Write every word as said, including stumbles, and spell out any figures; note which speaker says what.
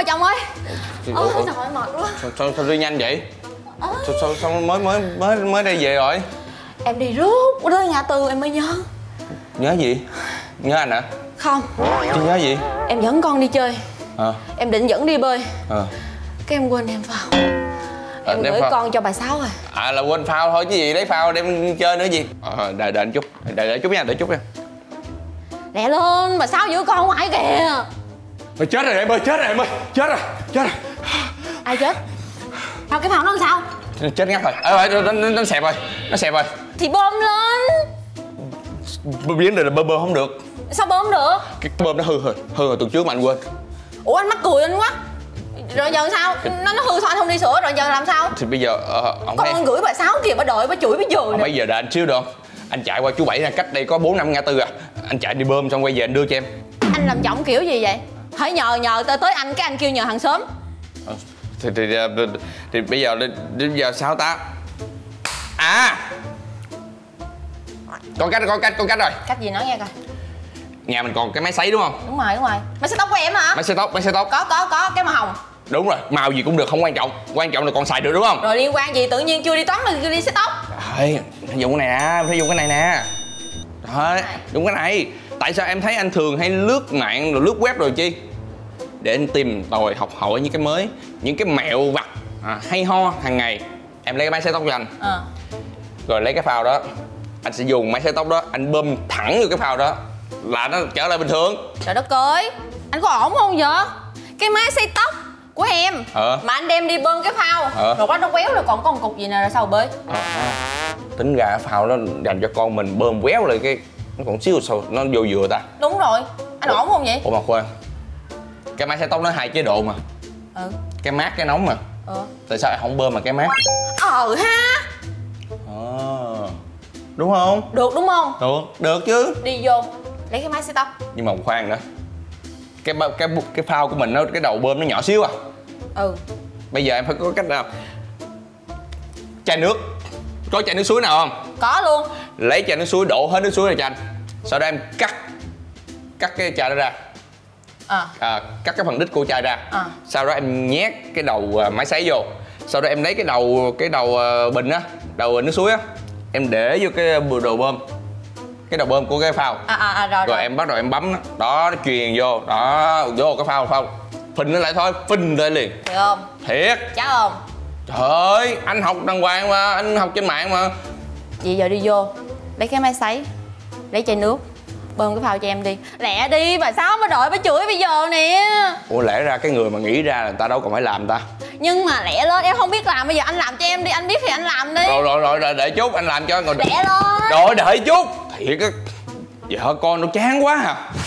Speaker 1: chồng ơi.
Speaker 2: Ôi
Speaker 1: Ôi, trời ơi mệt quá.
Speaker 2: Sao, sao, sao đi nhanh vậy? Sao, sao, sao mới mới mới mới đây về rồi?
Speaker 1: Em đi rút tới ngã tư em mới nhớ.
Speaker 2: Nhớ gì? Nhớ anh hả?
Speaker 1: Không.
Speaker 2: Chứ nhớ gì?
Speaker 1: Em dẫn con đi chơi.
Speaker 2: À.
Speaker 1: Em định dẫn đi bơi.
Speaker 2: À.
Speaker 1: Cái em quên đem phao. Em
Speaker 2: à,
Speaker 1: gửi
Speaker 2: phao.
Speaker 1: con cho bà Sáu rồi.
Speaker 2: À là quên phao thôi chứ gì, lấy phao đem chơi nữa gì. Ờ đợi đợi anh chút, đợi đợi chút nha, đợi chút nha.
Speaker 1: Lẹ lên, bà Sáu giữ con ngoài kìa.
Speaker 2: Mày chết rồi em ơi, chết rồi em ơi, chết rồi, chết rồi.
Speaker 1: Ai chết? Sao cái phao nó làm sao?
Speaker 2: Chết ngắt rồi, ờ nó, nó, nó, nó xẹp rồi, nó xẹp rồi.
Speaker 1: Thì bơm lên.
Speaker 2: Vấn đề là bơm bơm không được.
Speaker 1: Sao bơm được?
Speaker 2: Cái bơm nó hư rồi, hư rồi tuần trước mà anh quên.
Speaker 1: Ủa anh mắc cười anh quá. Rồi giờ sao? Nó nó hư sao anh không đi sửa, rồi giờ làm sao?
Speaker 2: Thì bây giờ ờ, ông
Speaker 1: con
Speaker 2: hay...
Speaker 1: gửi bà Sáu kìa, bà đợi bà chửi bây giờ nè.
Speaker 2: Bây giờ đợi anh xíu được không? Anh chạy qua chú Bảy là cách đây có bốn năm ngã tư à. Anh chạy đi bơm xong quay về anh đưa cho em.
Speaker 1: Anh làm giọng kiểu gì vậy? Hãy nhờ nhờ tới tới anh cái anh kêu nhờ hàng xóm.
Speaker 2: Ờ, thì, thì, thì, thì, thì bây giờ bây giờ sao ta? À, có cách có cách có cách rồi.
Speaker 1: Cách gì nói nghe coi.
Speaker 2: Nhà mình còn cái máy sấy đúng không?
Speaker 1: Đúng rồi đúng rồi. Máy sấy tóc của em hả?
Speaker 2: Máy sấy tóc, máy sấy tóc.
Speaker 1: Có có có cái màu hồng.
Speaker 2: Đúng rồi, màu gì cũng được, không quan trọng. Quan trọng là còn xài được đúng không?
Speaker 1: Rồi liên quan gì, tự nhiên chưa đi toán mà chưa đi sấy tóc.
Speaker 2: Đấy, phải dùng cái này nè, phải dùng cái này nè. Đấy, dùng cái này. Tại sao em thấy anh thường hay lướt mạng rồi lướt web rồi chi? Để anh tìm tòi học hỏi những cái mới, những cái mẹo vặt à, hay ho hàng ngày. Em lấy cái máy sấy tóc cho anh.
Speaker 1: Ờ.
Speaker 2: Rồi lấy cái phao đó, anh sẽ dùng máy sấy tóc đó, anh bơm thẳng vô cái phao đó là nó trở lại bình thường.
Speaker 1: Trời đất ơi, anh có ổn không vậy? Cái máy sấy tóc của em
Speaker 2: Ờ.
Speaker 1: mà anh đem đi bơm cái phao
Speaker 2: Ờ.
Speaker 1: rồi quá nó quéo rồi còn có một cục gì nè rồi sao bơi?
Speaker 2: Ờ. Tính ra phao nó dành cho con mình bơm quéo lại cái nó còn xíu sao nó vô dừa ta.
Speaker 1: Đúng rồi, anh ổn không vậy?
Speaker 2: Ủa mà khoan, cái máy sấy tóc nó hai chế độ mà.
Speaker 1: Ừ.
Speaker 2: Cái mát cái nóng mà.
Speaker 1: Ờ.
Speaker 2: Tại sao em không bơm mà cái mát?
Speaker 1: Ờ ha.
Speaker 2: À, đúng không?
Speaker 1: Được đúng không?
Speaker 2: Được, được chứ.
Speaker 1: Đi vô lấy cái máy sấy tóc.
Speaker 2: Nhưng mà khoan nữa, cái cái cái phao của mình nó cái đầu bơm nó nhỏ xíu à.
Speaker 1: Ừ.
Speaker 2: Bây giờ em phải có cách nào? Chai nước, có chai nước suối nào không?
Speaker 1: Có luôn.
Speaker 2: Lấy chai nước suối đổ hết nước suối này cho anh. Sau đó em cắt cắt cái chai đó ra.
Speaker 1: À.
Speaker 2: À, cắt cái phần đít của chai ra.
Speaker 1: À.
Speaker 2: Sau đó em nhét cái đầu máy sấy vô. Sau đó em lấy cái đầu cái đầu bình á, đầu nước suối á, em để vô cái đồ bơm, cái đầu bơm của cái phao.
Speaker 1: À, à, à, rồi,
Speaker 2: rồi
Speaker 1: rồi
Speaker 2: em bắt đầu em bấm đó, đó nó truyền vô, đó vô cái phao phao phình nó lại thôi, phình lại liền.
Speaker 1: Thiệt không?
Speaker 2: Thiệt.
Speaker 1: Chắc không?
Speaker 2: Trời ơi, anh học đàng hoàng mà, anh học trên mạng mà.
Speaker 1: Vậy giờ đi vô lấy cái máy sấy, lấy chai nước, bơm cái phao cho em đi. Lẹ đi, bà Sáu mới đợi bà chửi bây giờ nè.
Speaker 2: Ủa lẽ ra cái người mà nghĩ ra là người ta đâu còn phải làm ta.
Speaker 1: Nhưng mà lẹ lên, em không biết làm, bây giờ anh làm cho em đi, anh biết thì anh làm đi.
Speaker 2: Rồi rồi rồi, đợi, đợi chút, anh làm cho. Rồi
Speaker 1: lẹ lên.
Speaker 2: Rồi đợi chút. Thiệt á, vợ con nó chán quá à.